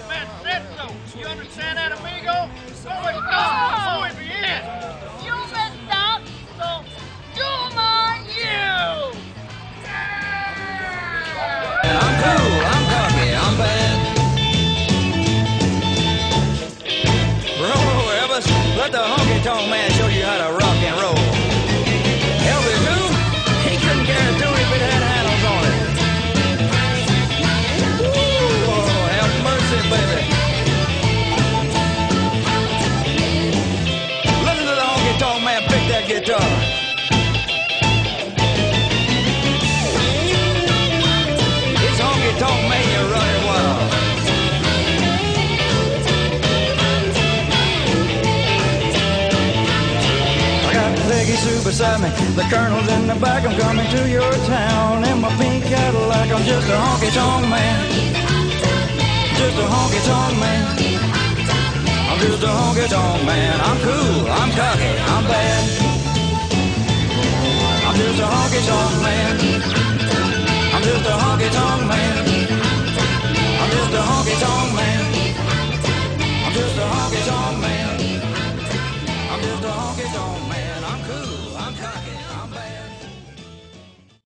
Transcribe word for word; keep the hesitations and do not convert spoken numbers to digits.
man said so. You understand that, amigo? Always stop before we begin. You messed up, so do my you. I'm cool, I'm cocky, I'm bad. Roll, Elvis, let the honky tonk man show you how to rock and roll. Elvis who? He couldn't carry a tune if it had handles on it. Ooh, oh, have mercy, baby. Listen to the honky tonk man pick that guitar. Honky tonk man, you're running wild. I got Peggy Sue beside me, the colonel's in the back. I'm coming to your town in my pink Cadillac. I'm just a honky tonk man, just a honky tonk man. I'm just a honky tonk man. I'm cool, I'm cocky, I'm bad. I'm just a honky tonk man. I'm just a honky tonk man.